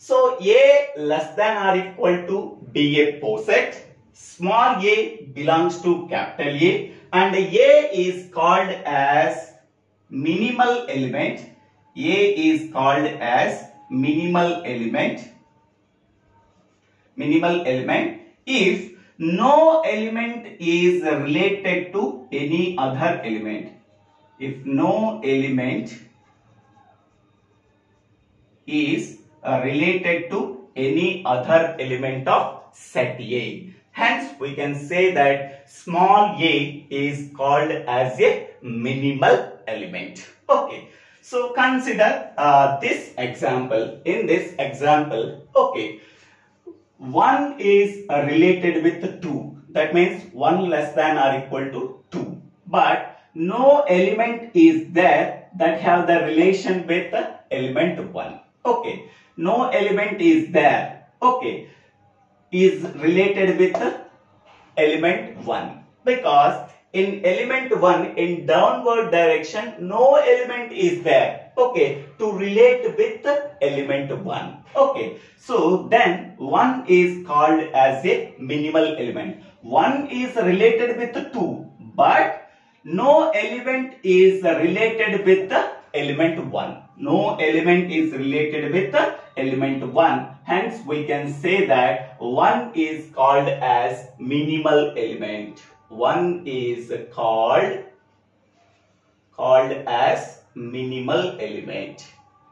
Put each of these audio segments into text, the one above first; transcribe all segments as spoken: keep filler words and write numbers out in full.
So A less than or equal to be a poset. Small a belongs to capital A and A is called as minimal element. A is called as minimal element. Minimal element if no element is related to any other element. If no element is uh, related to any other element of set A. Hence, we can say that small a is called as a minimal element. Okay. So, consider uh, this example. In this example, okay, one is uh, related with two. That means one less than or equal to two. But no element is there that have the relation with the element one. Okay. No element is there. Okay. Is related with the element one. Because in element one, in downward direction, no element is there. Okay. To relate with the element one. Okay. So then one is called as a minimal element. one is related with two. But no element is related with the element one. No element is related with the element one. Hence, we can say that one is called as minimal element. one is called, called as minimal element.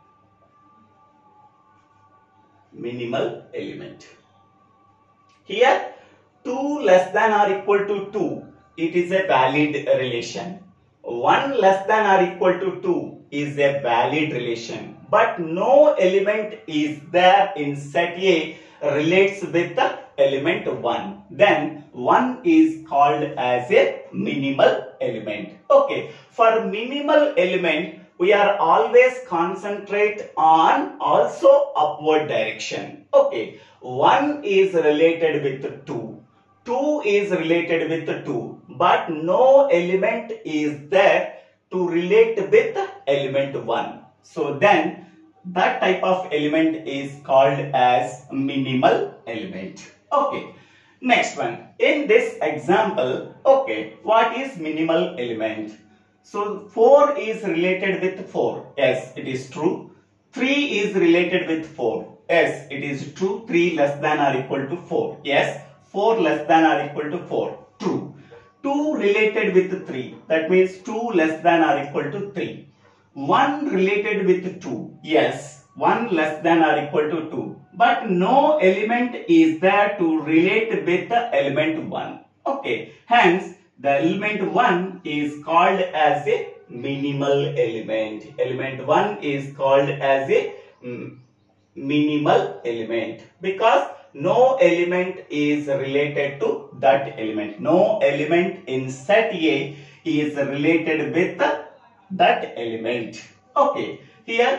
Minimal element. Here, two less than or equal to two. It is a valid relation. one less than or equal to two is a valid relation. But no element is there in set A relates with the element one. Then one is called as a minimal element. Okay. For minimal element, we are always concentrate on also upward direction. Okay. one is related with two. two is related with two, but no element is there to relate with element one. So then that type of element is called as minimal element. Okay. Next one. In this example, okay, what is minimal element? So four is related with four. Yes, it is true. three is related with four. Yes, it is true. three less than or equal to four. Yes. four less than or equal to four. True. two related with three. That means two less than or equal to three. one related with two. Yes. one less than or equal to two. But no element is there to relate with the element one. Okay. Hence, the element one is called as a minimal element. Element one is called as a mm, minimal element. Because no element is related to that element. No element in set A is related with the, that element. Okay. Here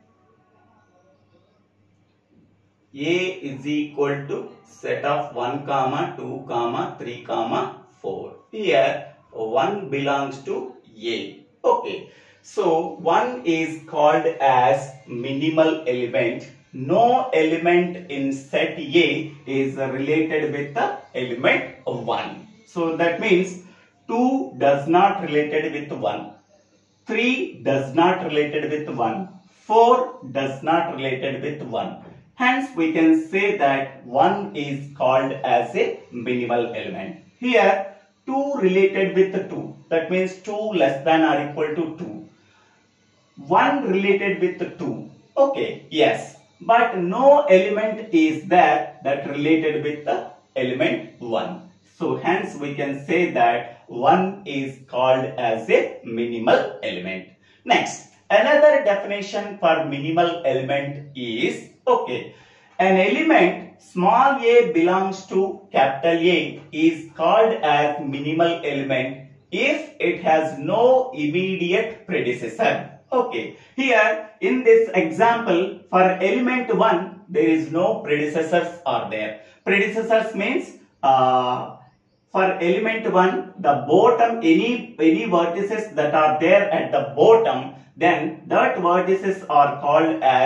A is equal to set of one comma two comma three comma four. Here one belongs to A. Okay. So one is called as minimal element. No element in set A is related with the element one. So that means two does not related with one. three does not related with one. four does not related with one. Hence, we can say that one is called as a minimal element. Here, two related with two. That means two less than or equal to two. one related with two. Okay, yes. But no element is there that related with the element one. So hence we can say that one is called as a minimal element. Next, another definition for minimal element is, okay, an element small a belongs to capital A is called as minimal element if it has no immediate predecessor. Okay, here in this example for element one there is no predecessors are there. Predecessors means uh, for element one the bottom any any vertices that are there at the bottom, then that vertices are called as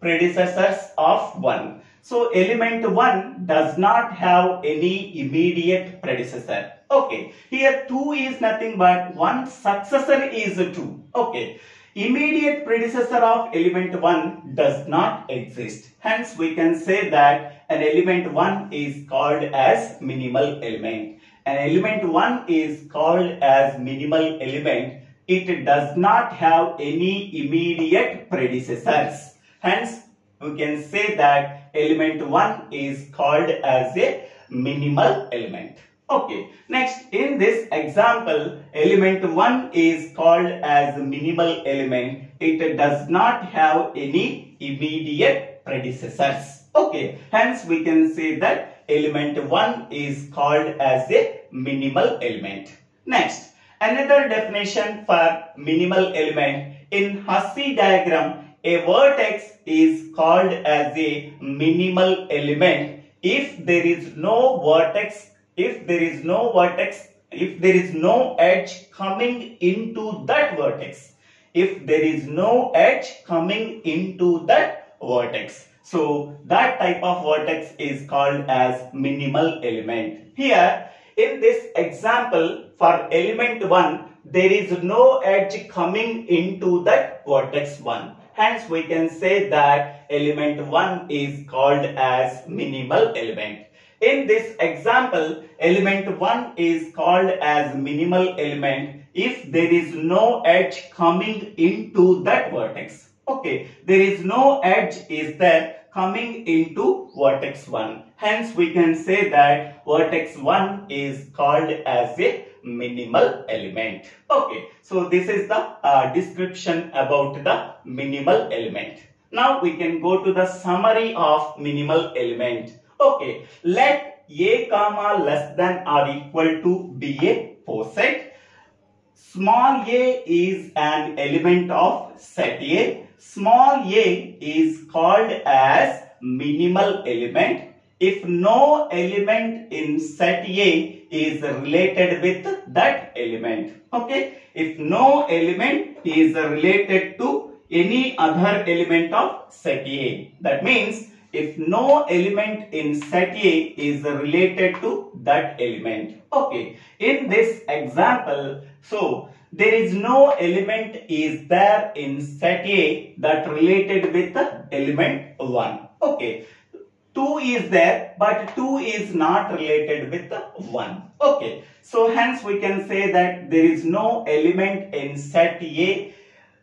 predecessors of one. So element one does not have any immediate predecessor. Okay, here two is nothing but one successor is two. Okay, immediate predecessor of element one does not exist. Hence we can say that an element one is called as minimal element. An element one is called as minimal element. It does not have any immediate predecessors. Hence we can say that element one is called as a minimal element. Okay, next in this example, element one is called as minimal element. It does not have any immediate predecessors. Okay, hence we can say that element one is called as a minimal element. Next, another definition for minimal element. In Hussey diagram, a vertex is called as a minimal element if there is no vertex If there is no vertex, if there is no edge coming into that vertex, if there is no edge coming into that vertex, so that type of vertex is called as minimal element. Here, in this example, for element one, there is no edge coming into that vertex one. Hence, we can say that element one is called as minimal element. In this example, element one is called as minimal element if there is no edge coming into that vertex. Okay, there is no edge is there coming into vertex one. Hence, we can say that vertex one is called as a minimal element. Okay, so this is the uh, description about the minimal element. Now, we can go to the summary of minimal element. Okay, let A comma less than or equal to be a poset. Small a is an element of set A. Small a is called as minimal element if no element in set A is related with that element. Okay, if no element is related to any other element of set A, that means if no element in set A is related to that element. Okay, in this example, so there is no element is there in set A that related with the element one. Okay, two is there, but two is not related with the one. Okay, so hence we can say that there is no element in set A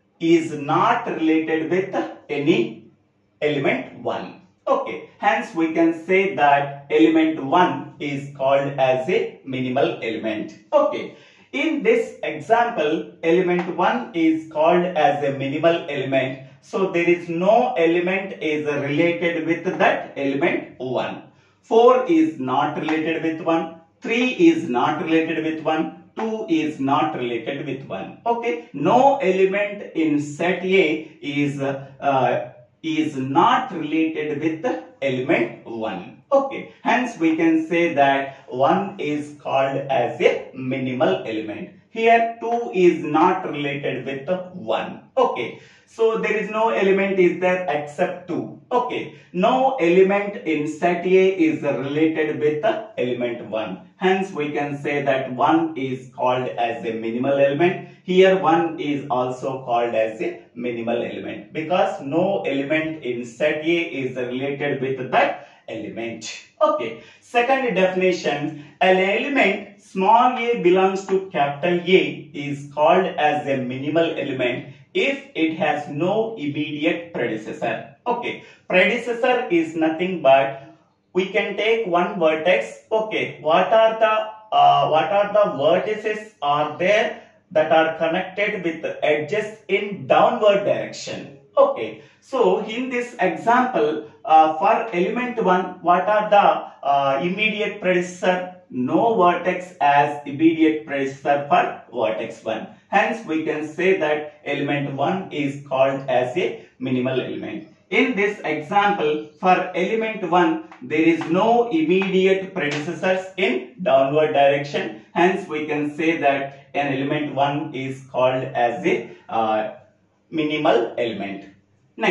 is not related with any element one. Okay, hence we can say that element one is called as a minimal element. Okay, in this example, element one is called as a minimal element. So there is no element is related with that element one. four is not related with one. three is not related with one. two is not related with one. Okay, no element in set A is uh, is not related with the element one. Okay, hence we can say that one is called as a minimal element. Here two is not related with the one. Okay, so there is no element is there except two. Okay, no element in set A is related with the element one. Hence we can say that one is called as a minimal element. Here one is also called as a minimal element because no element in set A is related with that element. Okay, second definition, an element small a belongs to capital A is called as a minimal element if it has no immediate predecessor. Okay, predecessor is nothing but we can take one vertex. Okay, what are the uh, what are the vertices are there that are connected with the edges in downward direction? Okay, so in this example, uh, for element one, what are the uh, immediate predecessor? No vertex as immediate predecessor for vertex one. Hence, we can say that element one is called as a minimal element. In this example, for element one, there is no immediate predecessors in downward direction. Hence, we can say that an element one is called as a uh, minimal element. Next,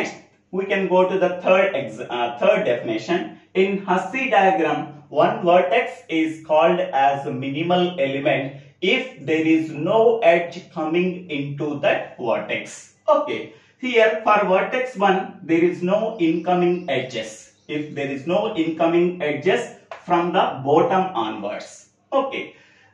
we can go to the third ex uh, third definition. In Hussey diagram, one vertex is called as a minimal element if there is no edge coming into that vertex. Okay, here for vertex one, there is no incoming edges. If there is no incoming edges from the bottom onwards. Okay,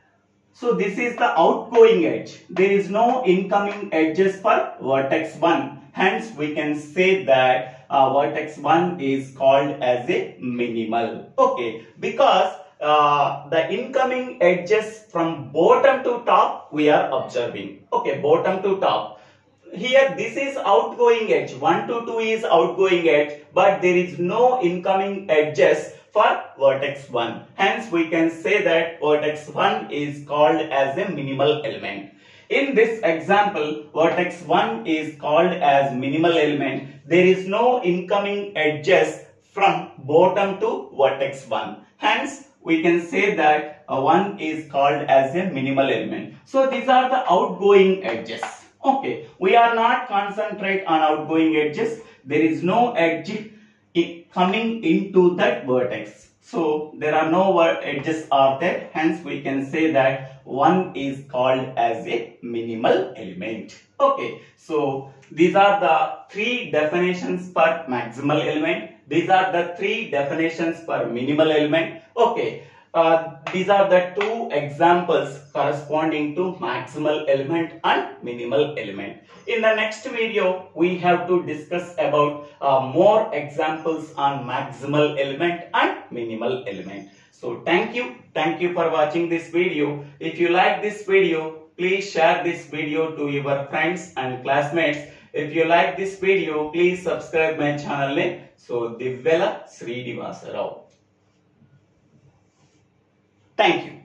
so this is the outgoing edge. There is no incoming edges for vertex one. Hence, we can say that uh, vertex one is called as a minimal. Okay, because uh, the incoming edges from bottom to top we are observing. Okay, bottom to top. Here this is outgoing edge. one to two is outgoing edge, but there is no incoming edges for vertex one. Hence, we can say that vertex one is called as a minimal element. In this example, vertex one is called as minimal element. There is no incoming edges from bottom to vertex one. Hence, we can say that uh, one is called as a minimal element. So, these are the outgoing edges. Okay, we are not concentrate on outgoing edges. There is no edge coming into that vertex. So, there are no edges are there. Hence, we can say that one is called as a minimal element. Okay, so these are the three definitions per maximal element. These are the three definitions per minimal element. Okay, uh, these are the two examples corresponding to maximal element and minimal element. In the next video, we have to discuss about uh, more examples on maximal element and minimal element. So thank you. Thank you for watching this video. If you like this video, please share this video to your friends and classmates. If you like this video, please subscribe my channel name. So Divvela Srinivasa Rao. Thank you.